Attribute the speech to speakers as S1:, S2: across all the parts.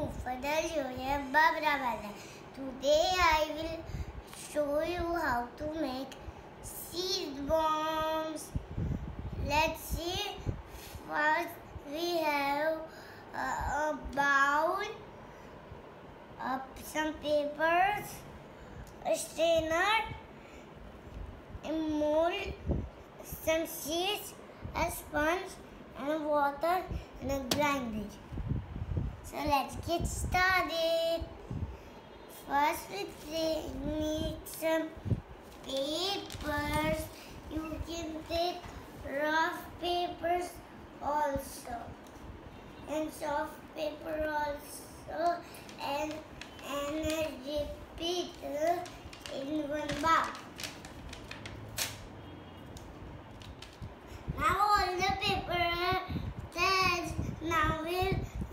S1: Fadal Joya Babrawala. Today I will show you how to make seed bombs. Let's see. First we have a bowl, some papers, a strainer, a mold, some seeds, a sponge, and water, and a grinder. So let's get started. First we need some papers. You can take rough papers also, and soft paper also, and a repeater in one bowl. Now all the paper are set. Now we'll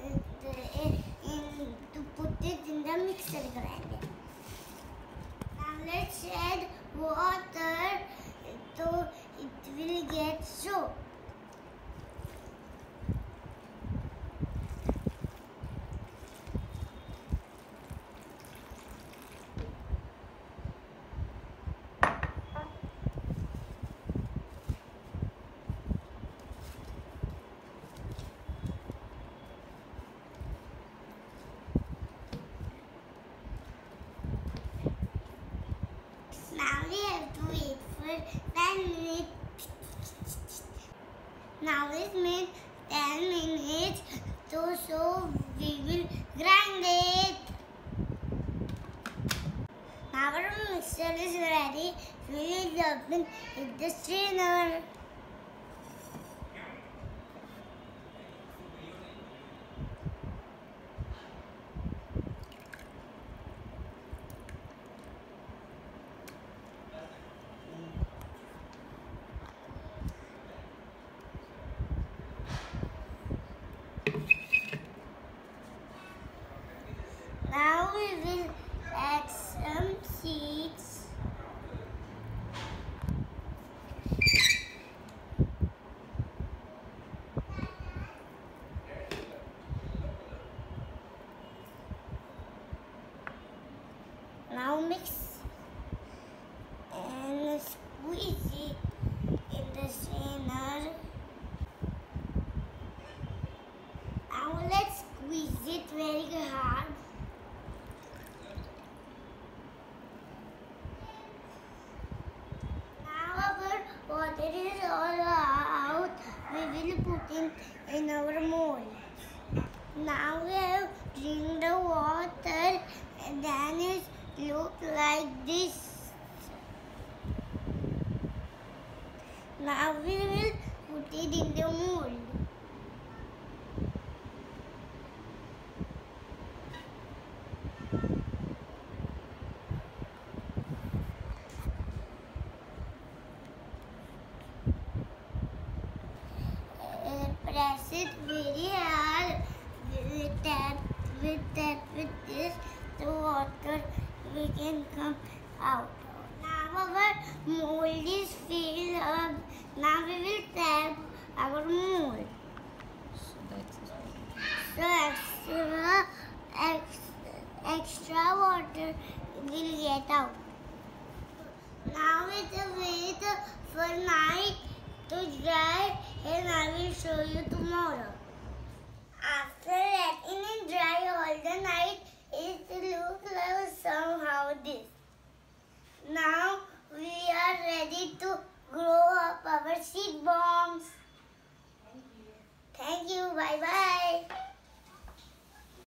S1: to put it in the mixer grinder. Now let's add water so it will get soaked. Now we have to wait for 10 minutes. Now it's been 10 minutes, so we will grind it. Now our mixture is ready. We will open with the strainer. Now we will add some seeds. Now mix and squeeze it in the strainer. Now let's squeeze it very hard. Water is all out. We will put in our mold. Now we have drink the water, and then it look like this. Now we will put it in the mold. Press it very hard. With this, the water we can come out. Now our mold is filled up. Now we will tap our mold. So extra water will get out. Now we will wait for night to dry, and I will show you tomorrow. After letting it dry all the night, it looks like somehow this. Now we are ready to grow up our seed ball.